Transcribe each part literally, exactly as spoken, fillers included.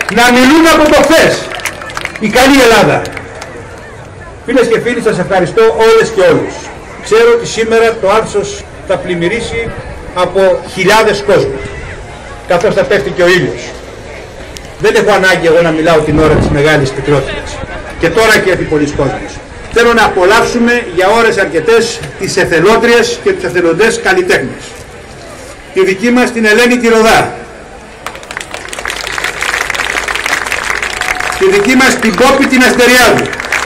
να μιλούν από το χθες. Η καλή Ελλάδα. Φίλες και φίλοι, σας ευχαριστώ όλες και όλους. Ξέρω ότι σήμερα το Άλψος θα πλημμυρίσει από χιλιάδες κόσμου, καθώς θα πέφτει και ο ήλιος. Δεν έχω ανάγκη εγώ να μιλάω την ώρα της μεγάλης πικρότητας. Και τώρα και έρθει πολλοί κόσμος. Θέλω να απολαύσουμε για ώρες αρκετές τις εθελότριες και τους εθελοντές καλλιτέχνες. Τη δική μας την Ελένη τη Ροδά. Τη δική μας την Πόπη την Αστεριάδου.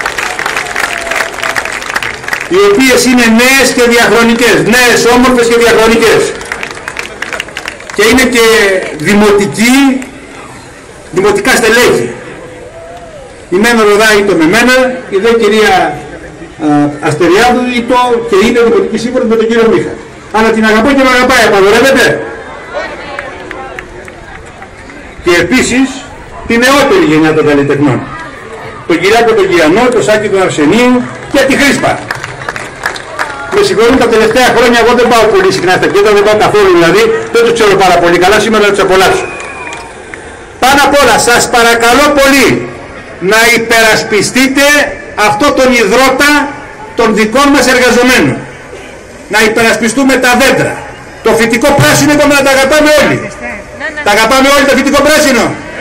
Οι οποίες είναι νέες και διαχρονικές. Νέες, όμορφες και διαχρονικές. Και είναι και δημοτικοί, δημοτικά στελέχη. Η Μένα Ροδά ήτο με μένα, η δε κυρία α, Αστεριάδου ήτο και είναι δημοτική σύμφωνη με τον κύριο Μίχα. Αλλά την αγαπώ και με αγαπάει, απαγορεύεται. Και επίσης την νεότερη γενιά των καλλιτεχνών. Τον Κυριάκο τον Κιανό, τον Σάκη τον Αρσενίου και τη Χρήσπα. Με συγχωρούν, τα τελευταία χρόνια εγώ δεν πάω πολύ συχνά στα κέντρα, δεν πάω καθόλου δηλαδή, δεν τους ξέρω πάρα πολύ καλά, σήμερα να τους απολαύσω. Πάνω απ' όλα σας παρακαλώ πολύ να υπερασπιστείτε αυτό τον υδρότα των δικών μας εργαζομένων. Να υπερασπιστούμε τα δέντρα. Το φυτικό πράσινο είπαμε να τα αγαπάμε όλοι. Τα αγαπάμε όλοι το φυτικό πράσινο.